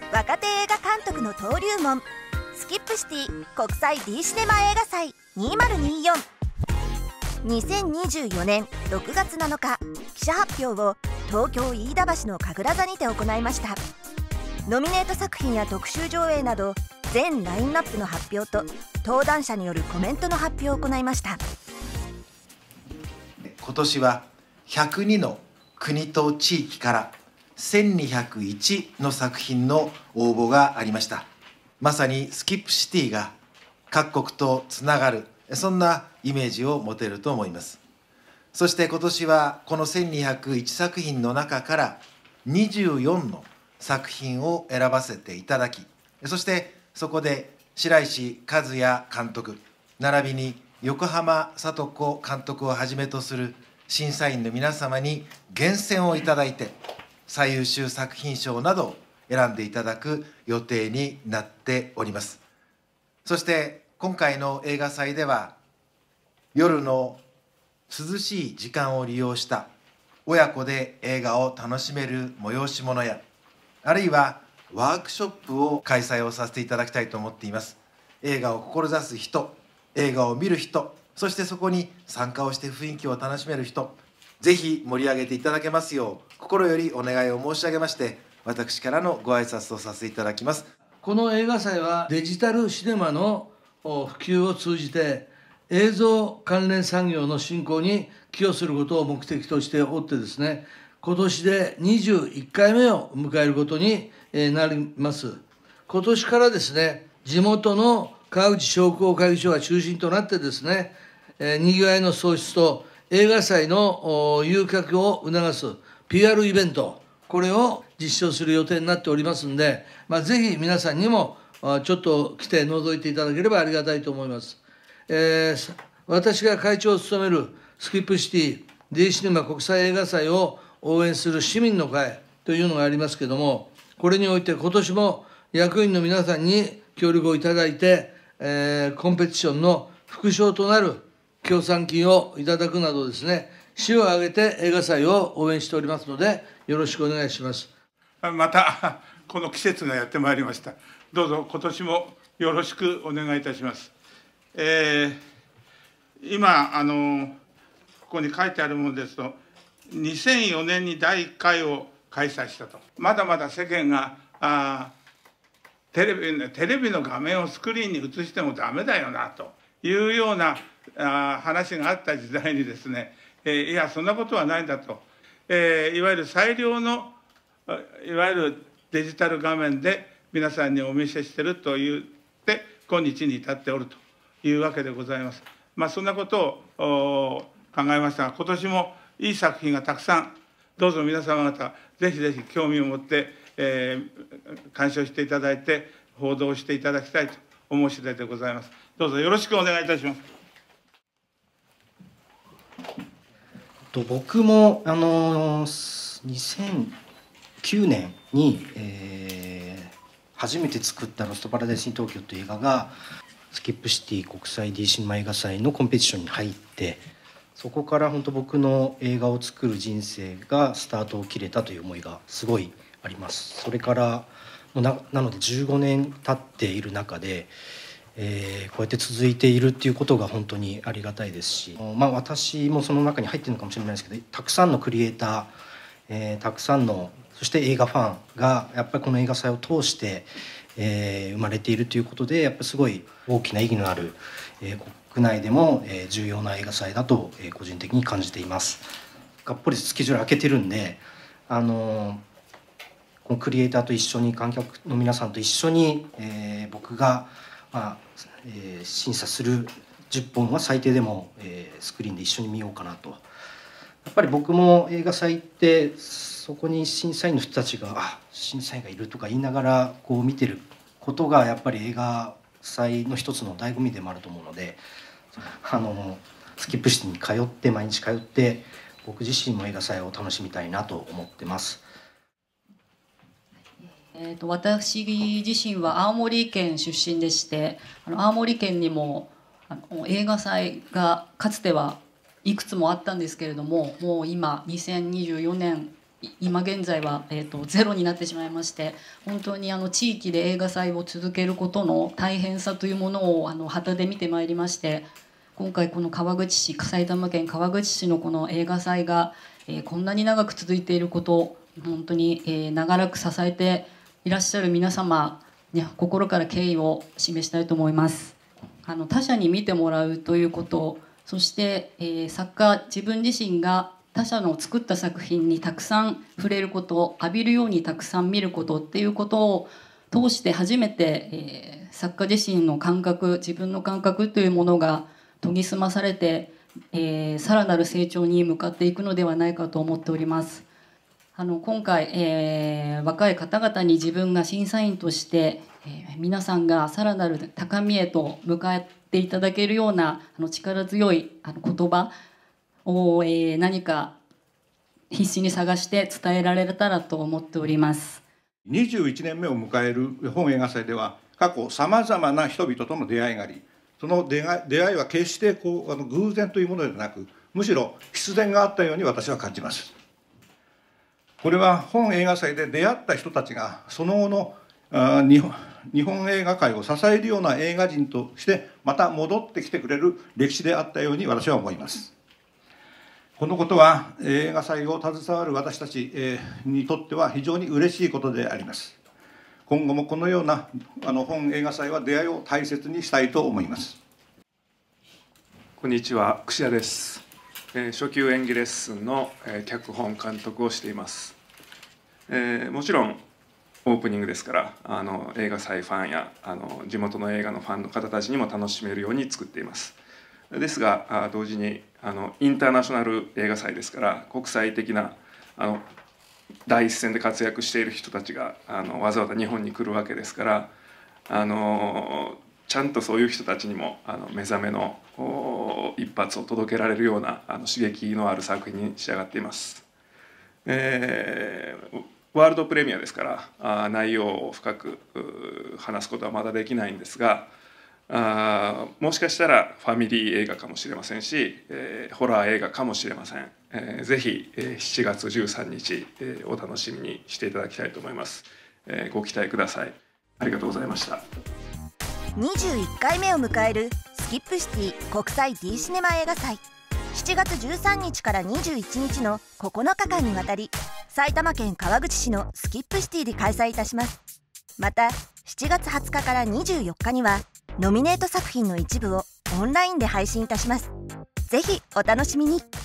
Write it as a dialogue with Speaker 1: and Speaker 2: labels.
Speaker 1: 若手映画監督の登竜門スキップシティ国際 D シネマ映画祭2024。2024年6月7日記者発表を東京飯田橋の神楽座にて行いました。ノミネート作品や特集上映など全ラインナップの発表と登壇者によるコメントの発表を行いました。
Speaker 2: 今年は102の国と地域から1201の作品の応募がありました。まさにスキップシティが各国とつながる、そんなイメージを持てると思います。そして今年はこの1201作品の中から24の作品を選ばせていただき、そしてそこで白石和也監督並びに横浜聡子監督をはじめとする審査員の皆様に厳選をいただいて最優秀作品賞などを選んでいただく予定になっております。そして今回の映画祭では夜の涼しい時間を利用した親子で映画を楽しめる催し物やあるいはワークショップを開催をさせていただきたいと思っています。映画を志す人、映画を見る人、そしてそこに参加をして雰囲気を楽しめる人、ぜひ盛り上げていただけますよう心よりお願いを申し上げまして、私からのご挨拶とさせていただきます。
Speaker 3: この映画祭はデジタルシネマの普及を通じて映像関連産業の振興に寄与することを目的としておってですね、今年で21回目を迎えることになります。今年からですね、地元の川口商工会議所が中心となってですね、にぎわいの創出と映画祭の誘客を促す PR イベント、これを実施する予定になっておりますので、ぜひ皆さんにもちょっと来て覗いていただければありがたいと思います。私が会長を務めるスキップシティ D シネマ国際映画祭を応援する市民の会というのがありますけれども、これにおいて今年も役員の皆さんに協力をいただいて、コンペティションの副賞となる協賛金をいただくなどですね、市を挙げて映画祭を応援しておりますので、よろしくお願いします。
Speaker 4: またこの季節がやってまいりました。どうぞ今年もよろしくお願いいたします。今ここに書いてあるものですと、2004年に第1回を開催したと。まだまだ世間がテレビの画面をスクリーンに映してもダメだよなというような話があった時代にですね、いやそんなことはないんだと、いわゆる最良のいわゆるデジタル画面で皆さんにお見せしていると言って今日に至っておるというわけでございます。そんなことを考えましたが、今年もいい作品がたくさん、どうぞ皆様方ぜひぜひ興味を持って鑑賞していただいて報道していただきたいと思う次第でございます。どうぞよろしくお願いいたします。
Speaker 5: 僕も2009年に、初めて作った「ロストパラダイス・イン・東京」という映画がスキップシティ国際 D シネマ映画祭のコンペティションに入って、そこから本当僕の映画を作る人生がスタートを切れたという思いがすごいあります。それからなので15年経っている中で、こうやって続いているっていうことが本当にありがたいですし、私もその中に入ってるのかもしれないですけど、たくさんのクリエイター、たくさんのそして映画ファンがやっぱりこの映画祭を通して、生まれているということで、やっぱりすごい大きな意義のある、国内でも、重要な映画祭だと、個人的に感じています。がっぽりスケジュール開けてるんで、このクリエイターと一緒に観客の皆さんと一緒に、僕が、審査する10本は最低でも、スクリーンで一緒に見ようかなと。やっぱり僕も映画祭ってそこに審査員の人たちが審査員がいるとか言いながらこう見てることがやっぱり映画祭の一つの醍醐味でもあると思うので、スキップシティに通って毎日通って僕自身も映画祭を楽しみたいなと思ってます。
Speaker 6: 私自身は青森県出身でして、青森県にも映画祭がかつてはいくつもあったんですけれども、もう今2024年今現在は、ゼロになってしまいまして、本当に地域で映画祭を続けることの大変さというものを旗で見てまいりまして、今回この川口市、埼玉県川口市のこの映画祭が、こんなに長く続いていることを本当に、長らく支えていらっしゃる皆様に心から敬意を示したいと思います。他者に見てもらうということ、そして、作家自分自身が他者の作った作品にたくさん触れること、浴びるようにたくさん見ることっていうことを通して初めて、作家自身の感覚、自分の感覚というものが研ぎ澄まされて、さらなる成長に向かっていくのではないかと思っております。今回、若い方々に自分が審査員として、皆さんがさらなる高みへと向かっていただけるような力強い言葉を、何か必死に探して伝えられたらと思っております。
Speaker 7: 21年目を迎える本映画祭では、過去さまざまな人々との出会いがあり、その出会いは決して偶然というものではなく、むしろ必然があったように私は感じます。これは本映画祭で出会った人たちがその後の日本映画界を支えるような映画人としてまた戻ってきてくれる歴史であったように私は思います。このことは映画祭を携わる私たちにとっては非常に嬉しいことであります。今後もこのような本映画祭は出会いを大切にしたいと思います。
Speaker 8: こんにちは、櫛田です。初級演技レッスンの脚本監督をしています。もちろんオープニングですから映画祭ファンや地元の映画のファンの方たちにも楽しめるように作っています。ですが同時にインターナショナル映画祭ですから、国際的な第一線で活躍している人たちがわざわざ日本に来るわけですから、ちゃんとそういう人たちにも目覚めの一発を届けられるような刺激のある作品に仕上がっています。ワールドプレミアですから内容を深く話すことはまだできないんですが、もしかしたらファミリー映画かもしれませんし、ホラー映画かもしれません。ぜひ7月13日お楽しみにしていただきたいと思います。ご期待ください。ありがとうございました。
Speaker 1: 21回目を迎えるスキップシティ国際 D シネマ映画祭、7月13日から21日の9日間にわたり埼玉県川口市のスキップシティで開催いたします。また7月20日から24日にはノミネート作品の一部をオンラインで配信いたします。ぜひお楽しみに。